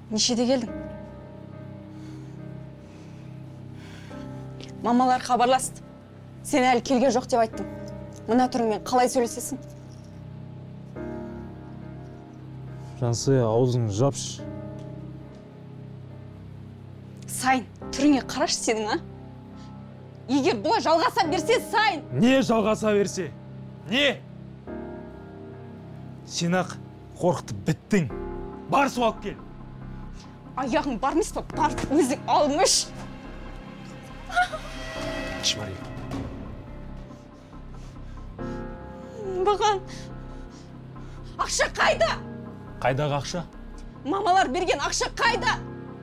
Нешеде келдің? Мамалар хабарласты. Сен әлі келген жоқ деп айттым. Мына түріңмен қалай сөйлесесің? Жансая, аузыңды жапшы. Сайын, түріңе қарашы сенің, а? Егер бұлай жалғаса берсе, Сайын! Не жалғаса берсе? Не? Сен-ақ қорқытып біттің. Бар су алып кел. Аяғың бармыз ба? Бар, өзің алмыш. Шмари. Баған, ақша қайда? Қайдағы ақша? Мамалар берген ақша қайда?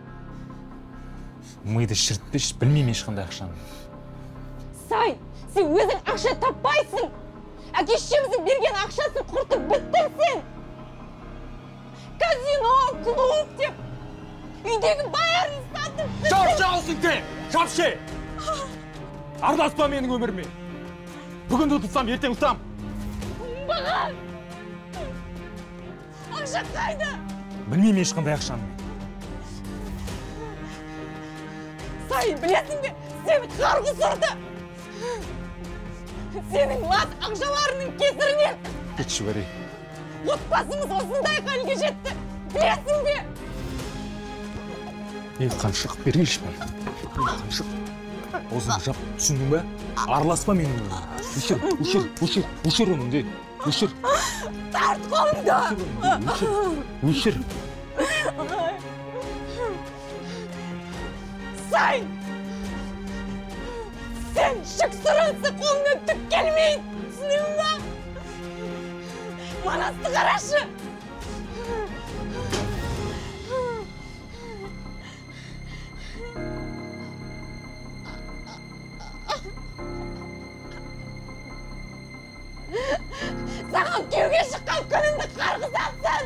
Мыйды шіртпеш, білмейм ешқандай ақшаны. Сайын, сен өзің ақша таппайсың. Әке-шешеміздің берген ақшасын құртып біттің сен. Казино, клуб деп. Үйдегі бәрін сатып. Жап жалсың те! Жапшы! Ардаспа менің өміріме. Бүгін ұтылсам, ертең ұтам. Баған! Ақша қайда? Білмейм ешқандай ақшаны. Сайын, білесің бе? Сені қарғыс ұрды. Сенің лас ақшаларының кесірінен. Кетші бәрі. Отбасымыз осындай халге жетті. Білесің бе? Қаншық бергейші мен. Қаншық. Озын жап, түсіндің бе? Араласпа менің өміріме. Өшір оның де. Өшір. Тарт қолыңды. Өшір. Сайын! Сен шық сұрынсы қолыңнан түк келмейді. Түсіндің ба? Манасты қарашы. Саған күйеуге шыққан күніңді қарғыс атсын!